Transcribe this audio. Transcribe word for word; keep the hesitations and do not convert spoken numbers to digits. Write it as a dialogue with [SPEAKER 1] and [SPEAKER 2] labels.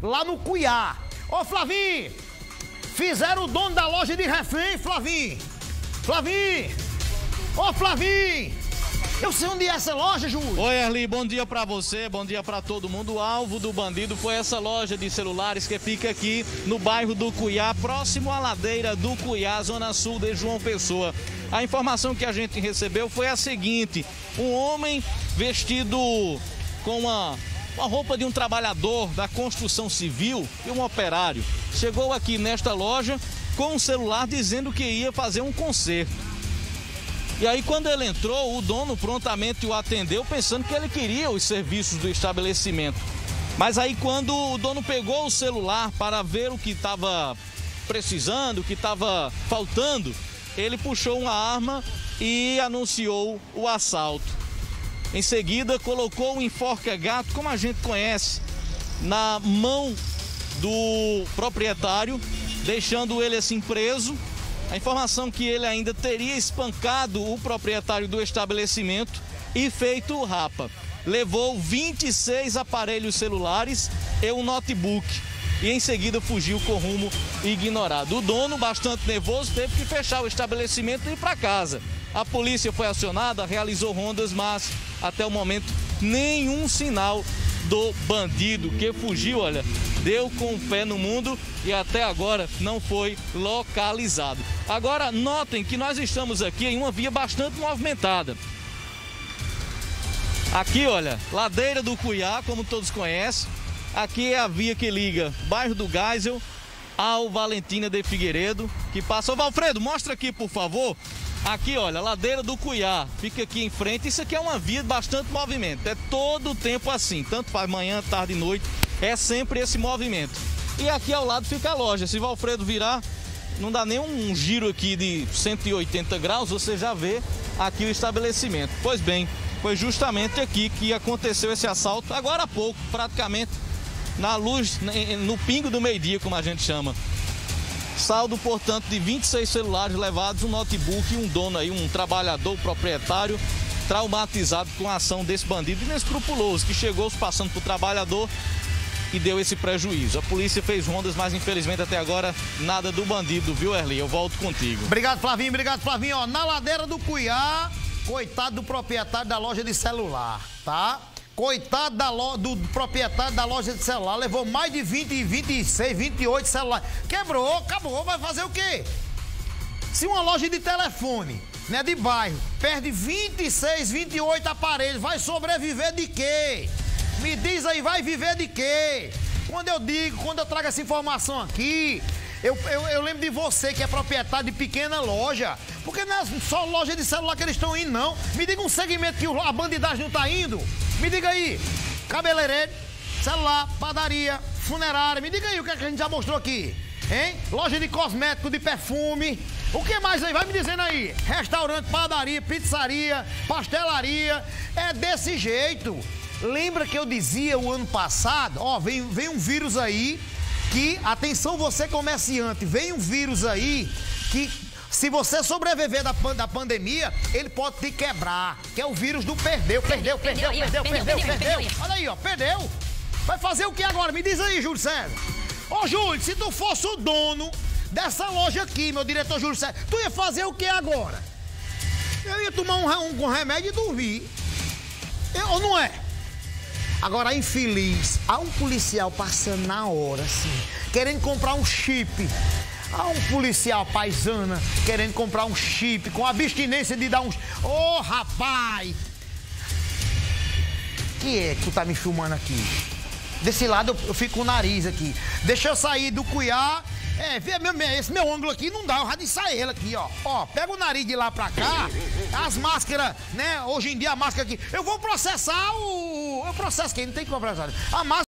[SPEAKER 1] lá no Cuiá. Ô, Flavinho, fizeram o dono da loja de refém, Flavinho. Flavinho, ô, Flavinho. Eu sei onde é essa loja, Júlio.
[SPEAKER 2] Oi, Erli, bom dia pra você, bom dia pra todo mundo. O alvo do bandido foi essa loja de celulares que fica aqui no bairro do Cuiá, próximo à ladeira do Cuiá, zona sul de João Pessoa. A informação que a gente recebeu foi a seguinte: um homem vestido com uma, uma roupa de um trabalhador da construção civil e um operário chegou aqui nesta loja com um celular dizendo que ia fazer um conserto. E aí, quando ele entrou, o dono prontamente o atendeu, pensando que ele queria os serviços do estabelecimento. Mas aí, quando o dono pegou o celular para ver o que estava precisando, o que estava faltando, ele puxou uma arma e anunciou o assalto. Em seguida, colocou um enforca-gato, como a gente conhece, na mão do proprietário, deixando ele assim preso. A informação que ele ainda teria espancado o proprietário do estabelecimento e feito o rapa. Levou vinte e seis aparelhos celulares e um notebook e em seguida fugiu com rumo ignorado. O dono, bastante nervoso, teve que fechar o estabelecimento e ir para casa. A polícia foi acionada, realizou rondas, mas até o momento nenhum sinal do bandido que fugiu, olha, deu com o pé no mundo e até agora não foi localizado. Agora, notem que nós estamos aqui em uma via bastante movimentada. Aqui, olha, ladeira do Cuiá, como todos conhecem. Aqui é a via que liga o bairro do Geisel ao Valentina de Figueiredo, que passa... Ô, Valfredo, mostra aqui, por favor. Aqui, olha, ladeira do Cuiá, fica aqui em frente. Isso aqui é uma via de bastante movimento, é todo o tempo assim, tanto faz manhã, tarde e noite, é sempre esse movimento. E aqui ao lado fica a loja. Se Valfredo virar, não dá nem um giro aqui de cento e oitenta graus, você já vê aqui o estabelecimento. Pois bem, foi justamente aqui que aconteceu esse assalto, agora há pouco, praticamente na luz, no pingo do meio-dia, como a gente chama. Saldo, portanto, de vinte e seis celulares levados, um notebook e um dono aí, um trabalhador proprietário, traumatizado com a ação desse bandido inescrupuloso, que chegou se passando por trabalhador e deu esse prejuízo. A polícia fez rondas, mas infelizmente até agora nada do bandido, viu, Erli? Eu volto contigo.
[SPEAKER 1] Obrigado, Flavinho, obrigado, Flavinho. Ó, na ladeira do Cuiá, coitado do proprietário da loja de celular, tá? Coitado da lo... do proprietário da loja de celular, levou mais de vinte, vinte e seis, vinte e oito celulares. Quebrou, acabou, vai fazer o quê? Se uma loja de telefone, né, de bairro, perde vinte e seis, vinte e oito aparelhos, vai sobreviver de quê? Me diz aí, vai viver de quê? Quando eu digo, quando eu trago essa informação aqui, eu, eu, eu lembro de você que é proprietário de pequena loja. Porque não é só loja de celular que eles estão indo, não. Me diga um segmento que a bandidagem não está indo. Me diga aí, cabeleireiro, celular, padaria, funerária. Me diga aí o que, é que a gente já mostrou aqui, hein? Loja de cosmético, de perfume. O que mais aí? Vai me dizendo aí. Restaurante, padaria, pizzaria, pastelaria. É desse jeito. Lembra que eu dizia o ano passado, ó, vem, vem um vírus aí que, atenção você comerciante, vem um vírus aí que, se você sobreviver da, da pandemia, ele pode te quebrar, que é o vírus do perdeu, perdeu, perdeu, perdeu, perdeu, perdeu. Olha aí, ó, perdeu. Vai fazer o que agora? Me diz aí, Júlio César. Ô, Júlio, se tu fosse o dono dessa loja aqui, meu diretor Júlio César, tu ia fazer o que agora? Eu ia tomar um, um, um remédio e dormir. Eu, ou não é? Agora, infeliz, há um policial passando na hora, assim, querendo comprar um chip. Há um policial paisana querendo comprar um chip, com abstinência de dar um... Ô, oh, rapaz! Que é que tu tá me filmando aqui? Desse lado eu, eu fico com o nariz aqui. Deixa eu sair do Cuiá. É, vê, meu, esse meu ângulo aqui não dá, eu já disse a ele aqui, ó. Ó, pega o nariz de lá pra cá, as máscaras, né? Hoje em dia a máscara aqui. Eu vou processar o... Eu processo quem? Não tem que processar. A máscara...